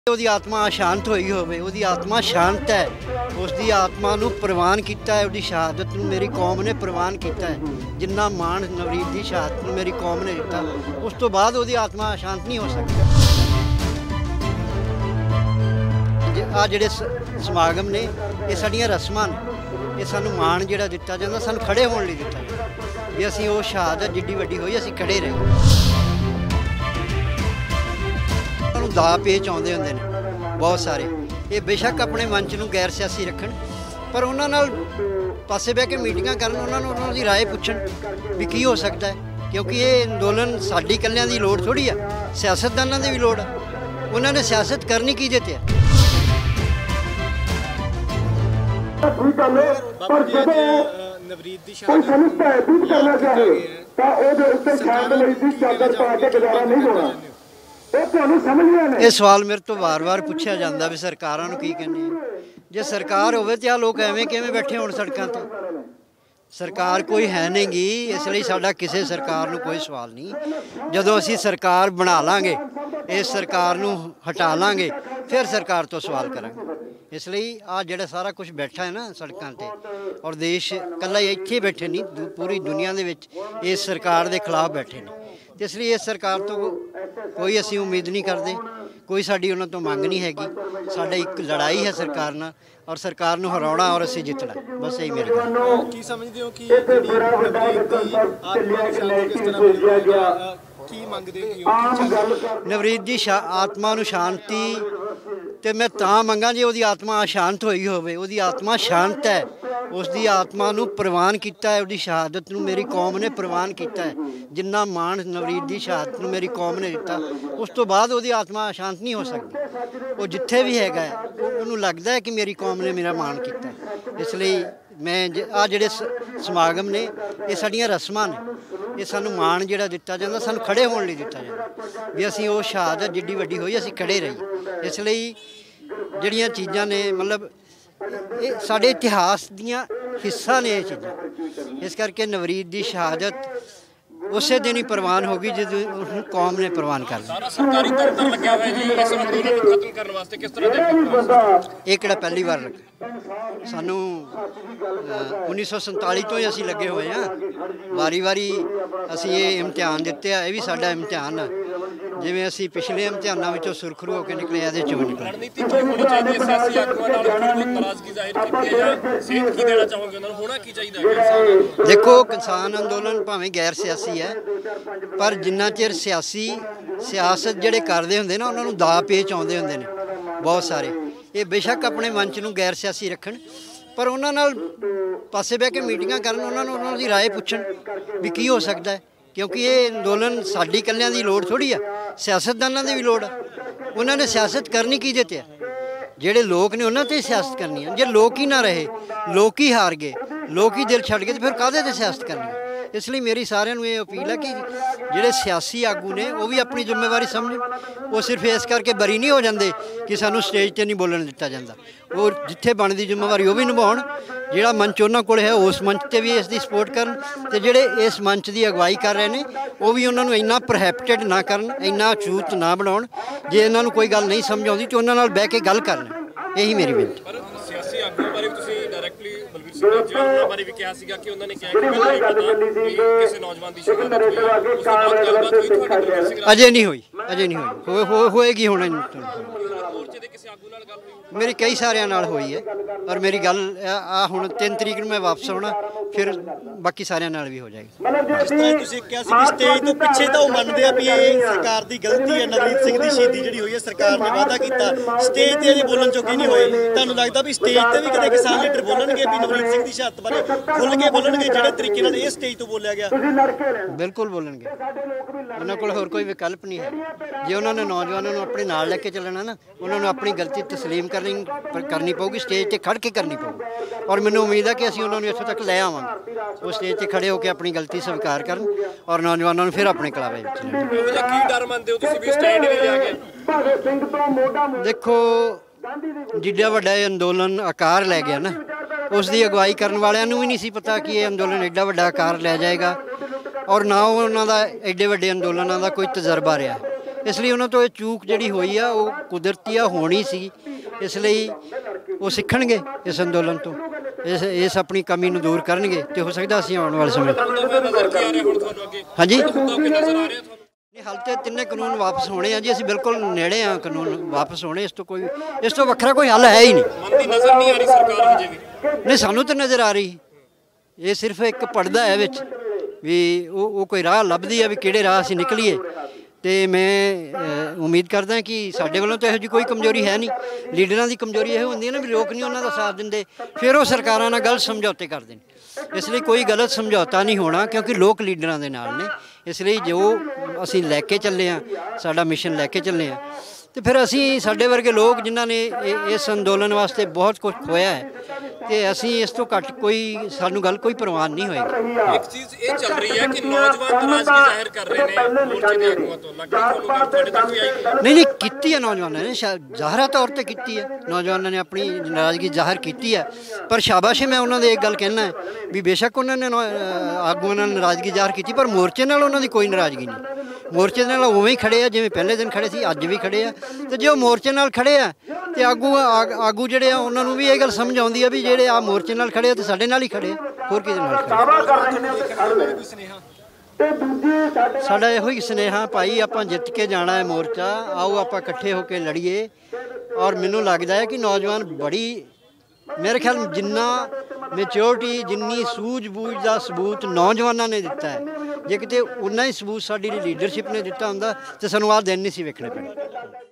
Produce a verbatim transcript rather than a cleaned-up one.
ਉਹਦੀ ਆਤਮਾ ਅਸ਼ਾਂਤ ਹੋਈ ਹੋਵੇ, ਉਹਦੀ ਆਤਮਾ ਸ਼ਾਂਤ ਹੈ। ਉਸ ਦੀ ਆਤਮਾ ਨੂੰ ਪ੍ਰਵਾਨ ਕੀਤਾ ਹੈ, ਉਹਦੀ ਸ਼ਹਾਦਤ ਨੂੰ ਮੇਰੀ ਕੌਮ ਨੇ ਪ੍ਰਵਾਨ ਕੀਤਾ ਹੈ। ਜਿੰਨਾ ਮਾਣ ਨਵਰੀਤ ਦੀ ਸ਼ਹਾਦਤ ਨੂੰ ਮੇਰੀ ਕੌਮ ਨੇ ਦਿੱਤਾ, ਉਸ ਤੋਂ ਬਾਅਦ ਉਹਦੀ ਆਤਮਾ ਅਸ਼ਾਂਤ ਨਹੀਂ ਹੋ ਸਕਦੀ। ਆ ਜਿਹੜੇ ਸਮਾਗਮ ਨੇ ਇਹ ਸਾਡੀਆਂ ਰਸਮਾਂ ਨੇ, ਇਹ ਸਾਨੂੰ ਮਾਣ ਜਿਹੜਾ ਦਿੱਤਾ ਜਾਂਦਾ, ਸਾਨੂੰ ਖੜੇ ਹੋਣ ਲਈ ਦਿੱਤਾ ਜਾਂਦਾ ਵੀ ਅਸੀਂ ਉਹ ਸ਼ਹਾਦਤ ਜਿੱਡੀ ਵੱਡੀ ਹੋਈ ਅਸੀਂ ਖੜੇ ਰਹੇ। ਦਾ ਪੇਚ ਆਉਂਦੇ ਹੁੰਦੇ ਨੇ ਬਹੁਤ ਸਾਰੇ, ਇਹ ਬੇਸ਼ੱਕ ਆਪਣੇ ਮੰਚ ਨੂੰ ਗੈਰ ਸਿਆਸੀ ਰੱਖਣ, ਪਰ ਉਹਨਾਂ ਨਾਲ ਪਾਸੇ ਬਹਿ ਕੇ ਮੀਟਿੰਗਾਂ ਕਰਨ, ਉਹਨਾਂ ਨੂੰ ਉਹਨਾਂ ਦੀ ਰਾਏ ਪੁੱਛਣ ਵੀ ਕੀ ਹੋ ਸਕਦਾ ਹੈ, ਕਿਉਂਕਿ ਇਹ ਅੰਦੋਲਨ ਸਾਡੀ ਇਕੱਲਿਆਂ ਦੀ ਲੋੜ ਥੋੜ੍ਹੀ ਆ, ਸਿਆਸਤਦਾਨਾਂ ਦੀ ਵੀ ਲੋੜ ਆ। ਉਹਨਾਂ ਨੇ ਸਿਆਸਤ ਕਰਨੀ ਕਿਹਦੇ ਤੇ ਆ? ਪਰ ਜਦੋਂ ਨਵਰੀਤ ਦੀ ਸ਼ਹਾਦਤ ਸਮਝਦਾ ਹੈ ਦੂਰ ਕਰਨਾ ਚਾਹੇ ਤਾਂ ਉਹਦੇ ਉੱਤੇ ਸ਼ਾਇਦ ਲਈ ਦੀ ਚਾਦਰ ਪਾ ਕੇ ਗੁਜ਼ਾਰਾ ਨਹੀਂ ਹੋਣਾ। ਇਹ ਸਵਾਲ ਮੇਰੇ ਤੋਂ ਵਾਰ-ਵਾਰ ਪੁੱਛਿਆ ਜਾਂਦਾ ਵੀ ਸਰਕਾਰਾਂ ਨੂੰ ਕੀ ਕਹਿੰਦੇ ਆ। ਜੇ ਸਰਕਾਰ ਹੋਵੇ ਤਾਂ ਆ ਲੋਕ ਐਵੇਂ ਕਿਵੇਂ ਬੈਠੇ ਹੋਣ ਸੜਕਾਂ 'ਤੇ? ਸਰਕਾਰ ਕੋਈ ਹੈ ਨਹੀਂ ਗੀ, ਇਸ ਲਈ ਸਾਡਾ ਕਿਸੇ ਸਰਕਾਰ ਨੂੰ ਕੋਈ ਸਵਾਲ ਨਹੀਂ। ਜਦੋਂ ਅਸੀਂ ਸਰਕਾਰ ਬਣਾ ਲਾਂਗੇ, ਇਸ ਸਰਕਾਰ ਨੂੰ ਹਟਾ ਲਾਂਗੇ, ਫਿਰ ਸਰਕਾਰ ਤੋਂ ਸਵਾਲ ਕਰਾਂਗੇ। ਇਸ ਲਈ ਆ ਜਿਹੜਾ ਸਾਰਾ ਕੁਝ ਬੈਠਾ ਹੈ ਨਾ ਸੜਕਾਂ 'ਤੇ, ਔਰ ਦੇਸ਼ ਇਕੱਲਾ ਇੱਥੇ ਬੈਠੇ ਨਹੀਂ, ਪੂਰੀ ਦੁਨੀਆ ਦੇ ਵਿੱਚ ਇਸ ਸਰਕਾਰ ਦੇ ਖਿਲਾਫ ਬੈਠੇ ਨੇ। ਇਸ ਲਈ ਇਸ ਸਰਕਾਰ ਤੋਂ ਕੋਈ ਅਸੀਂ ਉਮੀਦ ਨਹੀਂ ਕਰਦੇ, ਕੋਈ ਸਾਡੀ ਉਹਨਾਂ ਤੋਂ ਮੰਗ ਨਹੀਂ ਹੈਗੀ। ਸਾਡਾ ਇੱਕ ਲੜਾਈ ਹੈ ਸਰਕਾਰ ਨਾਲ, ਔਰ ਸਰਕਾਰ ਨੂੰ ਹਰਾਉਣਾ ਔਰ ਅਸੀਂ ਜਿੱਤਣਾ, ਬਸ ਇਹੀ ਮੇਰੀ ਗੱਲ। ਕੀ ਸਮਝਦੇ ਹੋ ਕਿ ਜਿਹੜੀ ਨਵਰੀਤ ਦੀ ਆਤਮਾ ਨੂੰ ਸ਼ਾਂਤੀ ਕਿਸ ਤਰ੍ਹਾਂ ਭੇਜਿਆ ਗਿਆ, ਕੀ ਮੰਗਦੇ ਕੀ ਹੋ? ਨਵਰੀਤ ਦੀ ਆਤਮਾ ਨੂੰ ਸ਼ਾਂਤੀ ਤੇ ਮੈਂ ਤਾਂ ਮੰਗਾਂ ਜੇ ਉਹਦੀ ਆਤਮਾ ਅਸ਼ਾਂਤ ਹੋਈ ਹੋਵੇ, ਉਹਦੀ ਆਤਮਾ ਸ਼ਾਂਤ ਹੈ। ਉਸ ਦੀ ਆਤਮਾ ਨੂੰ ਪ੍ਰਵਾਨ ਕੀਤਾ ਹੈ, ਉਹਦੀ ਸ਼ਹਾਦਤ ਨੂੰ ਮੇਰੀ ਕੌਮ ਨੇ ਪ੍ਰਵਾਨ ਕੀਤਾ ਹੈ। ਜਿੰਨਾ ਮਾਣ ਨਵਰੀਤ ਦੀ ਸ਼ਹਾਦਤ ਨੂੰ ਮੇਰੀ ਕੌਮ ਨੇ ਦਿੱਤਾ, ਉਸ ਤੋਂ ਬਾਅਦ ਉਹਦੀ ਆਤਮਾ ਅਸ਼ਾਂਤ ਨਹੀਂ ਹੋ ਸਕਦੀ। ਉਹ ਜਿੱਥੇ ਵੀ ਹੈਗਾ ਉਹਨੂੰ ਲੱਗਦਾ ਹੈ ਕਿ ਮੇਰੀ ਕੌਮ ਨੇ ਮੇਰਾ ਮਾਣ ਕੀਤਾ। ਇਸ ਲਈ ਮੈਂ ਆ ਜਿਹੜੇ ਸਮਾਗਮ ਨੇ ਇਹ ਸਾਡੀਆਂ ਰਸਮਾਂ ਨੇ, ਇਹ ਸਾਨੂੰ ਮਾਣ ਜਿਹੜਾ ਦਿੱਤਾ ਜਾਂਦਾ, ਸਾਨੂੰ ਖੜੇ ਹੋਣ ਲਈ ਦਿੱਤਾ ਜਾਂਦਾ ਵੀ ਅਸੀਂ ਉਹ ਸ਼ਹਾਦਤ ਜਿੱਡੀ ਵੱਡੀ ਹੋਈ ਅਸੀਂ ਖੜੇ ਰਹੀਏ। ਇਸ ਲਈ ਜਿਹੜੀਆਂ ਚੀਜ਼ਾਂ ਨੇ, ਮਤਲਬ ਇਹ ਸਾਡੇ ਇਤਿਹਾਸ ਦੀਆਂ ਹਿੱਸਾ ਨੇ ਇਹ ਚੀਜ਼ਾਂ। ਇਸ ਕਰਕੇ ਨਵਰੀਤ ਦੀ ਸ਼ਹਾਦਤ ਉਸੇ ਦਿਨ ਹੀ ਪ੍ਰਵਾਨ ਹੋ ਗਈ ਜਦੋਂ ਉਸਨੂੰ ਕੌਮ ਨੇ ਪ੍ਰਵਾਨ ਕਰ ਦਿੱਤਾ। ਸਰਕਾਰੀ ਤੰਤਰ ਲੱਗਿਆ ਹੋਇਆ ਜੀ ਇਸ ਅੰਦੋਲਨ ਨੂੰ ਖਤਮ ਕਰਨ ਵਾਸਤੇ, ਕਿਸ ਤਰ੍ਹਾਂ ਦੇ? ਇਹ ਕਿਹੜਾ ਪਹਿਲੀ ਵਾਰ ਲੱਗਾ, ਸਾਨੂੰ ਉੱਨੀ ਸੌ ਸੰਤਾਲੀ ਤੋਂ ਹੀ ਅਸੀਂ ਲੱਗੇ ਹੋਏ ਹਾਂ। ਵਾਰੀ ਵਾਰੀ ਅਸੀਂ ਇਹ ਇਮਤਿਹਾਨ ਦਿੱਤੇ ਆ, ਇਹ ਵੀ ਸਾਡਾ ਇਮਤਿਹਾਨ ਆ। ਜਿਵੇਂ ਅਸੀਂ ਪਿਛਲੇ ਇਮਤਿਹਾਨਾਂ ਵਿੱਚੋਂ ਸੁਰਖਰੂ ਹੋ ਕੇ ਨਿਕਲੇ, ਇਹਦੇ ਚੋਂ ਨਿਕਲੇ। ਰਣਨੀਤੀ ਕੀ ਹੋਣੀ ਚਾਹੀਦੀ ਹੈ? ਸਿਆਸੀ ਆਗੂਆਂ ਨਾਲ ਕੋਈ ਨਾਰਾਜ਼ਗੀ ਜ਼ਾਹਿਰ ਕੀਤੀ ਹੈ ਜਾਂ ਸੇਧ ਕੀ ਦੇਣਾ ਚਾਹੋਗੇ ਉਹਨਾਂ ਨੂੰ? ਹੋਣਾ ਕੀ ਚਾਹੀਦਾ ਹੈ? ਦੇਖੋ, ਕਿਸਾਨ ਅੰਦੋਲਨ ਭਾਵੇਂ ਗੈਰ ਸਿਆਸੀ ਹੈ, ਪਰ ਜਿੰਨਾ ਚਿਰ ਸਿਆਸੀ ਸਿਆਸਤ ਜਿਹੜੇ ਕਰਦੇ ਹੁੰਦੇ ਨਾ, ਉਹਨਾਂ ਨੂੰ ਦਾ ਪੇਚ ਆਉਂਦੇ ਹੁੰਦੇ ਨੇ ਬਹੁਤ ਸਾਰੇ। ਇਹ ਬੇਸ਼ੱਕ ਆਪਣੇ ਮੰਚ ਨੂੰ ਗੈਰ ਸਿਆਸੀ ਰੱਖਣ, ਪਰ ਉਹਨਾਂ ਨਾਲ ਪਾਸੇ ਬਹਿ ਕੇ ਮੀਟਿੰਗਾਂ ਕਰਨ, ਉਹਨਾਂ ਨੂੰ ਉਹਨਾਂ ਦੀ ਰਾਏ ਪੁੱਛਣ ਵੀ ਕੀ ਹੋ ਸਕਦਾ ਹੈ, ਕਿਉਂਕਿ ਇਹ ਅੰਦੋਲਨ ਸਾਡੀ ਇਕੱਲਿਆਂ ਦੀ ਲੋੜ ਥੋੜ੍ਹੀ ਆ, ਸਿਆਸਤਦਾਨਾਂ ਦੀ ਵੀ ਲੋੜ ਆ। ਉਹਨਾਂ ਨੇ ਸਿਆਸਤ ਕਰਨੀ ਕਿਹਦੇ ਤੇ ਆ? ਜਿਹੜੇ ਲੋਕ ਨੇ ਉਹਨਾਂ 'ਤੇ ਸਿਆਸਤ ਕਰਨੀ ਆ। ਜੇ ਲੋਕ ਹੀ ਨਾ ਰਹੇ, ਲੋਕ ਹੀ ਹਾਰ ਗਏ, ਲੋਕ ਹੀ ਦਿਲ ਛੱਡ ਗਏ, ਤਾਂ ਫਿਰ ਕਾਹਦੇ 'ਤੇ ਸਿਆਸਤ ਕਰਨੀ? ਇਸ ਲਈ ਮੇਰੀ ਸਾਰਿਆਂ ਨੂੰ ਇਹ ਅਪੀਲ ਹੈ ਕਿ ਜਿਹੜੇ ਸਿਆਸੀ ਆਗੂ ਨੇ ਉਹ ਵੀ ਆਪਣੀ ਜ਼ਿੰਮੇਵਾਰੀ ਸਮਝਣ। ਉਹ ਸਿਰਫ ਇਸ ਕਰਕੇ ਬਰੀ ਨਹੀਂ ਹੋ ਜਾਂਦੇ ਕਿ ਸਾਨੂੰ ਸਟੇਜ 'ਤੇ ਨਹੀਂ ਬੋਲਣ ਦਿੱਤਾ ਜਾਂਦਾ। ਉਹ ਜਿੱਥੇ ਬਣਦੀ ਜ਼ਿੰਮੇਵਾਰੀ ਉਹ ਵੀ ਨਿਭਾਉਣ। ਜਿਹੜਾ ਮੰਚ ਉਹਨਾਂ ਕੋਲ ਹੈ ਉਸ ਮੰਚ 'ਤੇ ਵੀ ਇਸ ਦੀ ਸਪੋਰਟ ਕਰਨ, ਅਤੇ ਜਿਹੜੇ ਇਸ ਮੰਚ ਦੀ ਅਗਵਾਈ ਕਰ ਰਹੇ ਨੇ ਉਹ ਵੀ ਉਹਨਾਂ ਨੂੰ ਇੰਨਾ ਪ੍ਰੋਹਿਬਿਟਡ ਨਾ ਕਰਨ, ਇੰਨਾ ਛੂਤ ਨਾ ਬਣਾਉਣ। ਜੇ ਇਹਨਾਂ ਨੂੰ ਕੋਈ ਗੱਲ ਨਹੀਂ ਸਮਝ ਆਉਂਦੀ ਤਾਂ ਉਹਨਾਂ ਨਾਲ ਬਹਿ ਕੇ ਗੱਲ ਕਰਨ। ਇਹੀ ਮੇਰੀ ਬੇਨਤੀ। ਪਰ ਸਿਆਸੀ ਆਗੂਆਂ ਬਾਰੇ ਤੁਸੀਂ ਡਾਇਰੈਕਟਲੀ ਬਲਵੀਰ ਸਿੰਘ ਨੇ ਉਹਨਾਂ ਬਾਰੇ ਵੀ ਕਿਹਾ ਸੀਗਾ ਕਿ ਉਹਨਾਂ ਨੇ ਕਿਹਾ ਕਿ ਮੈਨੂੰ ਨਹੀਂ ਪਤਾ ਕਿ ਕਿਸੇ ਨੌਜਵਾਨ ਦੀ ਸ਼ਹਾਦਤ ਹੋਈ। ਉਸ ਤੋਂ ਬਾਅਦ ਗੱਲਬਾਤ ਹੋਈ ਤੁਹਾਡੀ ਬਲਵੀਰ ਸਿੰਘ ਨਾਲ? ਅਜੇ ਨਹੀਂ ਹੋਈ, ਅਜੇ ਨਹੀਂ ਹੋਈ, ਹੋ ਹੋਏਗੀ ਹੁਣ। ਮੋਰਚੇ ਦੇ ਕਿਸੇ ਆਗੂ ਨਾਲ ਗੱਲ ਹੋਈ? ਮੇਰੀ ਕਈ ਸਾਰਿਆਂ ਨਾਲ ਹੋਈ ਹੈ, ਔਰ ਮੇਰੀ ਗੱਲ ਆ ਹੁਣ ਤਿੰਨ ਤਰੀਕ ਨੂੰ ਮੈਂ ਵਾਪਸ ਆਉਣਾ, ਫਿਰ ਬਾਕੀ ਸਾਰਿਆਂ ਨਾਲ ਵੀ ਹੋ ਜਾਏਗੀ। ਜਿਸ ਤਰ੍ਹਾਂ ਤੁਸੀਂ ਕਿਹਾ ਸੀ ਕਿ ਸਟੇਜ ਤੋਂ ਪਿੱਛੇ ਤਾਂ ਉਹ ਮੰਨਦੇ ਆ ਵੀ ਇਹ ਸਰਕਾਰ ਦੀ ਗਲਤੀ ਹੈ, ਨਵਰੀਤ ਸਿੰਘ ਦੀ ਸ਼ਹੀਦੀ ਜਿਹੜੀ ਹੋਈ ਹੈ ਸਰਕਾਰ ਨੇ ਵਾਅਦਾ ਕੀਤਾ, ਸਟੇਜ ਤੇ ਅਜੇ ਬੋਲਣ ਚੁੱਕੇ ਨਹੀਂ ਹੋਏ। ਤੁਹਾਨੂੰ ਲੱਗਦਾ ਵੀ ਸਟੇਜ ਤੇ ਵੀ ਕਦੇ ਕਿਸਾਨ ਲੀਡਰ ਬੋਲਣਗੇ ਵੀ ਨਵਰੀਤ ਸਿੰਘ ਦੀ ਸ਼ਹਾਦਤ ਬਾਰੇ ਖੁੱਲ੍ਹ ਕੇ ਬੋਲਣਗੇ, ਜਿਹੜੇ ਤਰੀਕੇ ਨਾਲ ਇਹ ਸਟੇਜ ਤੋਂ ਬੋਲਿਆ ਗਿਆ? ਬਿਲਕੁਲ ਬੋਲਣਗੇ, ਉਹਨਾਂ ਕੋਲ ਹੋਰ ਕੋਈ ਵਿਕਲਪ ਨਹੀਂ ਹੈ। ਜੇ ਉਹਨਾਂ ਨੇ ਨੌਜਵਾਨਾਂ ਨੂੰ ਆਪਣੇ ਨਾਲ ਲੈ ਕੇ ਚੱਲਣਾ ਨਾ, ਉਹਨਾਂ ਨੂੰ ਆਪਣੀ ਗਲਤੀ ਤਸਲੀਮ ਕਰਨੀ ਕਰਨੀ ਪਊਗੀ, ਸਟੇਜ 'ਤੇ ਖੜ੍ਹ ਕੇ ਕਰਨੀ ਪਊਗੀ। ਔਰ ਮੈਨੂੰ ਉਮੀਦ ਹੈ ਕਿ ਅਸੀਂ ਉਹਨਾਂ ਨੂੰ ਇੱਥੋਂ ਤੱਕ ਲੈ ਆਵਾਂਗੇ। ਉਹ ਸਟੇਜ 'ਤੇ ਖੜ੍ਹੇ ਹੋ ਕੇ ਆਪਣੀ ਗਲਤੀ ਸਵੀਕਾਰ ਕਰਨ ਔਰ ਨੌਜਵਾਨਾਂ ਨੂੰ ਫਿਰ ਆਪਣੇ ਕਲਾਵੇ ਵਿੱਚ ਲੈਣ। ਕੀ ਡਰ ਮੰਨਦੇ ਹੋ ਤੁਸੀਂ ਵੀ ਸਟੈਂਡ ਨਹੀਂ ਲਿਆ ਕੇ? ਦੇਖੋ, ਜਿੱਡਾ ਵੱਡਾ ਇਹ ਅੰਦੋਲਨ ਆਕਾਰ ਲੈ ਗਿਆ ਨਾ, ਉਸ ਦੀ ਅਗਵਾਈ ਕਰਨ ਵਾਲਿਆਂ ਨੂੰ ਵੀ ਨਹੀਂ ਸੀ ਪਤਾ ਕਿ ਇਹ ਅੰਦੋਲਨ ਐਡਾ ਵੱਡਾ ਆਕਾਰ ਲੈ ਜਾਏਗਾ, ਔਰ ਨਾ ਉਹਨਾਂ ਦਾ ਐਡੇ ਵੱਡੇ ਅੰਦੋਲਨਾਂ ਦਾ ਕੋਈ ਤਜਰਬਾ ਰਿਹਾ। ਇਸ ਲਈ ਉਹਨਾਂ ਤੋਂ ਇਹ ਚੂਕ ਜਿਹੜੀ ਹੋਈ ਆ ਉਹ ਕੁਦਰਤੀ ਆ, ਹੋਣੀ ਸੀ। ਇਸ ਲਈ ਉਹ ਸਿੱਖਣਗੇ ਇਸ ਅੰਦੋਲਨ ਤੋਂ, ਇਸ ਇਸ ਆਪਣੀ ਕਮੀ ਨੂੰ ਦੂਰ ਕਰਨਗੇ ਤੇ ਹੋ ਸਕਦਾ ਅਸੀਂ ਆਉਣ ਵਾਲੇ ਸਮੇਂ ਹਾਂਜੀ ਨਹੀਂ ਹਾਲ ਤੇ ਤਿੰਨੇ ਕਾਨੂੰਨ ਵਾਪਸ ਹੋਣੇ ਆ ਜੀ। ਅਸੀਂ ਬਿਲਕੁਲ ਨੇੜੇ ਆ ਕਾਨੂੰਨ ਵਾਪਸ ਹੋਣੇ। ਇਸ ਤੋਂ ਕੋਈ ਇਸ ਤੋਂ ਵੱਖਰਾ ਕੋਈ ਹੱਲ ਹੈ ਹੀ ਨਹੀਂ। ਨਜ਼ਰ ਨਹੀਂ ਆ ਰਹੀ ਸਰਕਾਰ ਹਜੇ ਵੀ ਨਹੀਂ ਸਾਨੂੰ ਤਾਂ ਨਜ਼ਰ ਆ ਰਹੀ। ਇਹ ਸਿਰਫ ਇੱਕ ਪੜਦਾ ਹੈ ਵਿੱਚ ਵੀ ਉਹ ਉਹ ਕੋਈ ਰਾਹ ਲੱਭਦੀ ਆ ਵੀ ਕਿਹੜੇ ਰਾਹ ਅਸੀਂ ਨਿਕਲੀਏ। ਤੇ ਮੈਂ ਉਮੀਦ ਕਰਦਾ ਕਿ ਸਾਡੇ ਵੱਲੋਂ ਤਾਂ ਇਹੋ ਜਿਹੀ ਕੋਈ ਕਮਜ਼ੋਰੀ ਹੈ ਨਹੀਂ। ਲੀਡਰਾਂ ਦੀ ਕਮਜ਼ੋਰੀ ਇਹ ਹੁੰਦੀ ਹੈ ਨਾ ਵੀ ਲੋਕ ਨਹੀਂ ਉਹਨਾਂ ਦਾ ਸਾਥ ਦਿੰਦੇ, ਫਿਰ ਉਹ ਸਰਕਾਰਾਂ ਨਾਲ ਗਲਤ ਸਮਝੌਤੇ ਕਰਦੇ ਨੇ। ਇਸ ਲਈ ਕੋਈ ਗਲਤ ਸਮਝੌਤਾ ਨਹੀਂ ਹੋਣਾ ਕਿਉਂਕਿ ਲੋਕ ਲੀਡਰਾਂ ਦੇ ਨਾਲ ਨੇ। ਇਸ ਲਈ ਜੋ ਅਸੀਂ ਲੈ ਕੇ ਚੱਲੇ ਹਾਂ, ਸਾਡਾ ਮਿਸ਼ਨ ਲੈ ਕੇ ਚੱਲੇ ਹਾਂ, ਤੇ ਫਿਰ ਅਸੀਂ ਸਾਡੇ ਵਰਗੇ ਲੋਕ ਜਿਨ੍ਹਾਂ ਨੇ ਇਸ ਅੰਦੋਲਨ ਵਾਸਤੇ ਬਹੁਤ ਕੁਝ ਖੋਇਆ ਹੈ ਤੇ ਅਸੀਂ ਇਸ ਤੋਂ ਘੱਟ ਕੋਈ ਸਾਨੂੰ ਗੱਲ ਕੋਈ ਪ੍ਰਵਾਨ ਨਹੀਂ ਹੋਏਗੀ। ਇੱਕ ਚੀਜ਼ ਇਹ ਚੱਲ ਰਹੀ ਹੈ ਕਿ ਨੌਜਵਾਨ ਨਾਰਾਜ਼ਗੀ ਜ਼ਾਹਿਰ ਕਰ ਰਹੇ ਨੇ ਮੋਰਚੇ ਦੇ ਆਗੂਆਂ ਤੋਂ, ਲੱਗਦਾ ਤੁਹਾਨੂੰ ਤੁਹਾਡੇ ਤੱਕ ਵੀ ਆਈ? ਨਹੀਂ ਨਹੀਂ ਕੀਤੀ ਹੈ ਨੌਜਵਾਨਾਂ ਨੇ, ਜ਼ਾਹਰਾ ਤੌਰ ਤੇ ਕੀਤੀ ਹੈ। ਨੌਜਵਾਨਾਂ ਨੇ ਆਪਣੀ ਨਾਰਾਜ਼ਗੀ ਜ਼ਾਹਰ ਕੀਤੀ ਹੈ, ਪਰ ਸ਼ਾਬਾਸ਼ ਮੈਂ ਉਹਨਾਂ ਦੇ ਇੱਕ ਗੱਲ ਕਹਿਣਾ ਹੈ ਵੀ ਬੇਸ਼ੱਕ ਉਹਨਾਂ ਨੇ ਆਗੂਆਂ ਨਾਲ ਨਾਰਾਜ਼ਗੀ ਜ਼ਾਹਰ ਕੀਤੀ, ਪਰ ਮੋਰਚੇ ਨਾਲ ਉਹਨਾਂ ਦੀ ਕੋਈ ਨਾਰਾਜ਼ਗੀ ਨਹੀਂ। ਮੋਰਚੇ ਨਾਲ ਉਵੇਂ ਹੀ ਖੜੇ ਆ ਜਿਵੇਂ ਪਹਿਲੇ ਦਿਨ ਖੜੇ ਸੀ, ਅੱਜ ਵੀ ਖੜੇ ਆ। ਤੇ ਜੇ ਉਹ ਮੋਰਚੇ ਨਾਲ ਖੜੇ ਆ ਤੇ ਆਗੂ ਆਗੂ ਜਿਹੜੇ ਆ ਉਹਨਾਂ ਨੂੰ ਵੀ ਇਹ ਗੱਲ ਸਮਝ ਆਉਂਦੀ ਆ ਵੀ ਜਿਹੜੇ ਆ ਮੋਰਚੇ ਨਾਲ ਖੜੇ ਆ ਤੇ ਸਾਡੇ ਨਾਲ ਹੀ ਖੜੇ ਆ, ਹੋਰ ਕਿਹਦੇ ਨਾਲ ਖੜੇ। ਸਾਡਾ ਇਹੋ ਹੀ ਸੁਨੇਹਾ ਭਾਈ, ਆਪਾਂ ਜਿੱਤ ਕੇ ਜਾਣਾ ਹੈ ਮੋਰਚਾ, ਆਓ ਆਪਾਂ ਇਕੱਠੇ ਹੋ ਕੇ ਲੜੀਏ। ਔਰ ਮੈਨੂੰ ਲੱਗਦਾ ਹੈ ਕਿ ਨੌਜਵਾਨ ਬੜੀ, ਮੇਰੇ ਖਿਆਲ ਜਿੰਨਾ ਮੈਚਿਓਰਟੀ, ਜਿੰਨੀ ਸੂਝ-ਬੂਝ ਦਾ ਸਬੂਤ ਨੌਜਵਾਨਾਂ ਨੇ ਦਿੱਤਾ ਹੈ, ਜੇ ਕਿਤੇ ਉਨਾ ਹੀ ਸਬੂਤ ਸਾਡੀ ਲੀਡਰਸ਼ਿਪ ਨੇ ਦਿੱਤਾ ਹੁੰਦਾ ਤੇ ਸਾਨੂੰ ਆਹ ਦਿਨ ਨਹੀਂ ਸੀ ਵੇਖਣੇ ਪੈਣੇ।